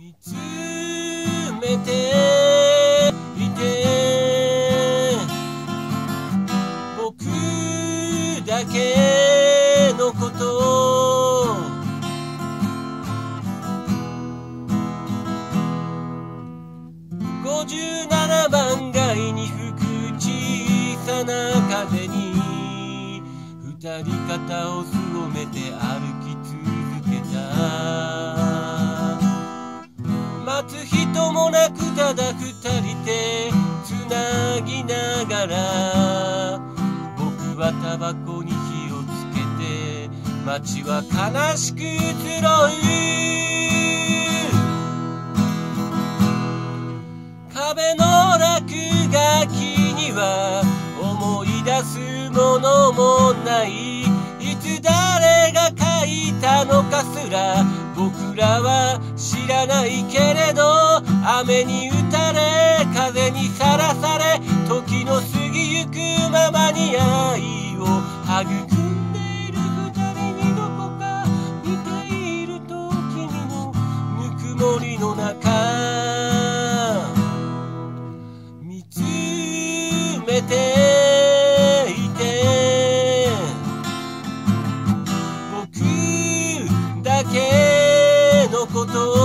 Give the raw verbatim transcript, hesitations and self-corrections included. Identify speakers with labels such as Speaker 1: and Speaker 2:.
Speaker 1: 見つめていて僕だけのことごじゅうななばん街に吹く小さな風に二人肩をすぼめて歩き続けた。待つ人もなくただ二人でつなぎながら僕はタバコに火をつけて街は悲しく移ろう。壁の落書きには思い出すものもない。いつ誰が書いたのかすら僕らは知らないけれど、雨に打たれ風にさらされ時の過ぎゆくままに愛を育んでいる二人にどこか似ていると君のぬくもりの中見つめていて僕だけのこと